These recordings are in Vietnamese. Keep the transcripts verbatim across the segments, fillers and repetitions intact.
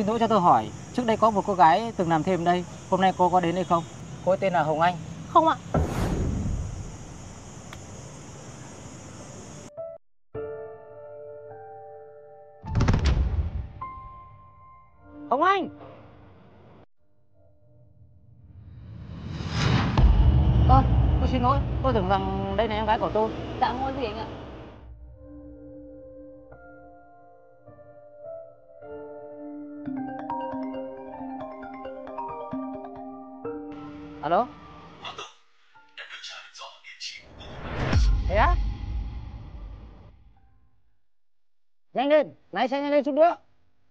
xin lỗi cho tôi hỏi, trước đây có một cô gái từng làm thêm đây, hôm nay cô có đến đây không? Cô ấy tên là Hồng Anh. Không ạ. Hồng Anh! Ơ, à, tôi xin lỗi, tôi tưởng rằng đây là em gái của tôi. Dạ không có gì anh ạ. Alo? Thế á? Nhanh lên, lái xe nhanh lên chút nữa.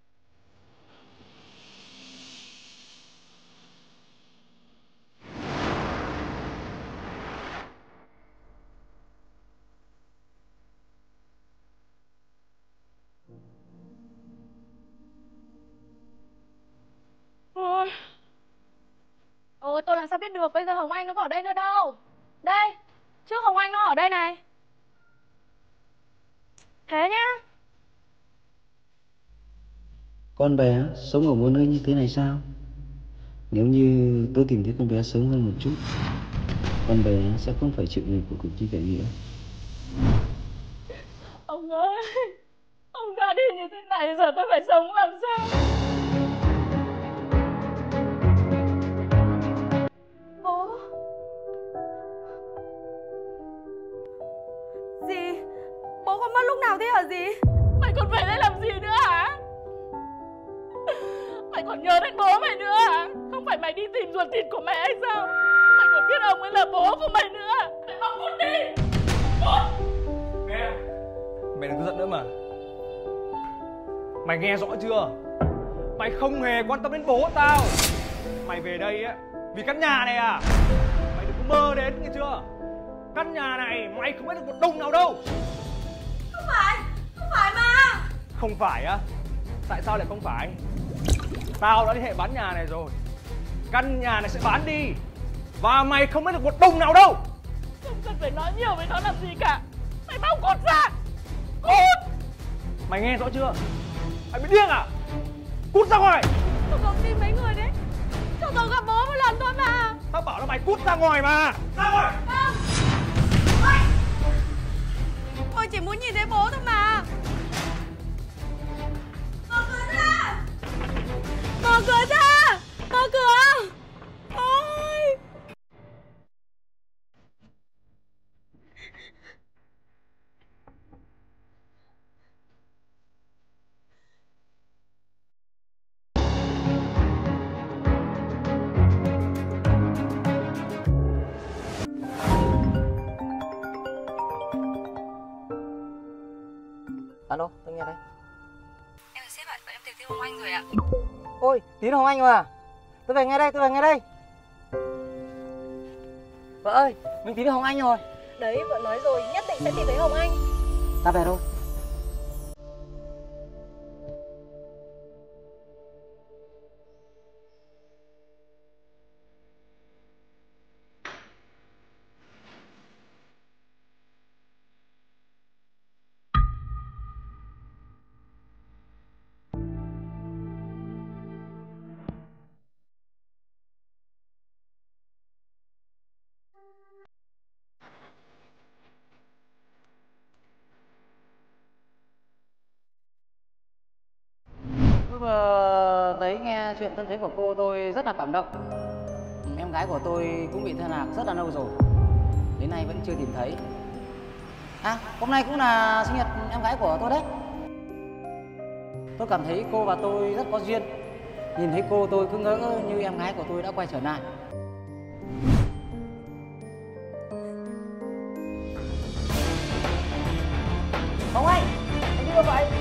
Ôi, ôi tôi làm sao biết được, bây giờ Hồng Anh nó có ở đây nữa đâu. Đây, trước Hồng Anh nó ở đây này. Thế nhá. Con bé sống ở một nơi như thế này sao? Nếu như tôi tìm thấy con bé sớm hơn một chút, con bé sẽ không phải chịu nghiệp của cuộc chi vẻ nghĩa. Ông ơi, ông ra đi như thế này giờ tôi phải sống làm sao? Bố. Dì, bố con mất lúc nào thế hả dì? Mày còn về đây làm gì nữa hả? Mày còn nhớ đến bố mày nữa hả? Không phải mày đi tìm ruột thịt của mẹ hay sao? Mày còn biết ông ấy là bố của mày nữa. Mày mau cút đi. Cút. Nghe, mày đừng có giận nữa mà. Mày nghe rõ chưa? Mày không hề quan tâm đến bố tao. Mày về đây á vì căn nhà này à? Mày đừng có mơ đến, nghe chưa? Căn nhà này mày không biết được một đồng nào đâu. Không phải, không phải mà. Không phải á? Tại sao lại không phải? Tao đã liên hệ bán nhà này rồi. Căn nhà này sẽ bán đi. Và mày không biết được một đồng nào đâu. Không cần phải nói nhiều với nó làm gì cả. Mày mau cút ra. Cút. Mày nghe rõ chưa? Mày bị điên à? Cút ra ngoài. Tôi không tin mấy người đấy. Cho tôi gặp bố một lần thôi mà. Tao bảo là mày cút ra ngoài mà. Ra ngoài. Không. Ôi. Tôi chỉ muốn nhìn thấy bố thôi mà. Mở cửa ra. Mở cửa ra. Mở cửa. Ôi. Alo, tôi nghe đây. Em là sếp ạ, bọn em tìm thấy Hồng Anh rồi ạ. Ôi, Tín Hồng Anh mà. Tôi về ngay đây, tôi về ngay đây. Vợ ơi, mình tìm thấy Hồng Anh rồi. Đấy, vợ nói rồi, nhất định sẽ tìm thấy Hồng Anh. Ta về thôi. Tôi vừa thấy nghe chuyện thân thế của cô tôi rất là cảm động. Em gái của tôi cũng bị thất lạc rất là lâu rồi, đến nay vẫn chưa tìm thấy. À, hôm nay cũng là sinh nhật em gái của tôi đấy. Tôi cảm thấy cô và tôi rất có duyên. Nhìn thấy cô tôi cứ ngỡ như em gái của tôi đã quay trở lại. Hồng Anh, anh đi đâu vậy?